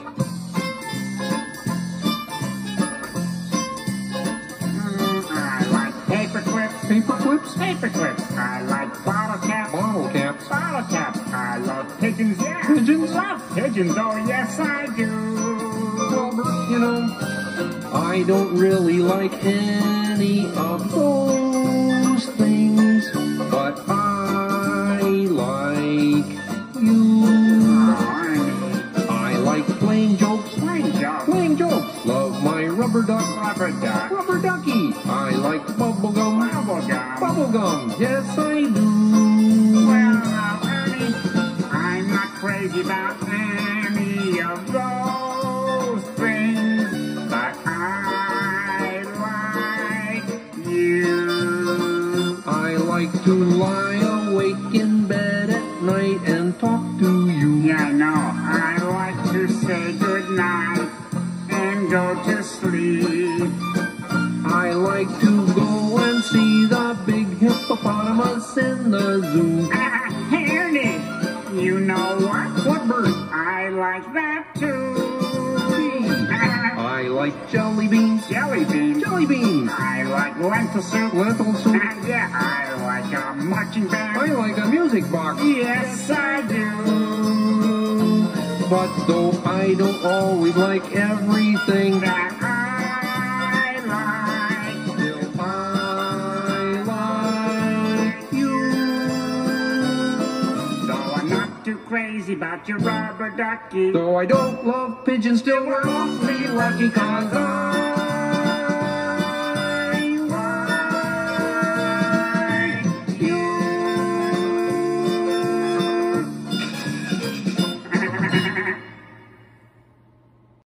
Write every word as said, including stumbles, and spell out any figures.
Paper clips. Paper clips? Paper clips. I like bottle caps. Bottle caps. Bottle caps. I love pigeons, yeah. Pigeons? Love pigeons, oh yes I do. Well, Bert, you know, I don't really like any of those things, but I like you. I like playing jokes. Playing jokes. Playing jokes. Love my rubber duck. Rubber duck. Rubber ducky. I like bubble gum. Bubble gum. Bubble gum. Yes, I do. Well, now, Ernie, I'm not crazy about any of those things, but I like you. I like to lie awake in bed at night and talk to you. Yeah, I know. I like to say goodnight and go to sleep. I like to go and see the big hippopotamus in the zoo. Ah, hey, Ernie, you know what? What, Bert? I like that too. I like jelly beans. Jelly beans. Jelly beans. I like lentil soup. Lentil soup. And yeah, I like a marching band. I like a music box. Yes, I do. But though I don't always like everything That I like. still I like you. Though I'm not too crazy about your rubber ducky. Though I don't love pigeons, still we're awfully lucky 'cause I like you.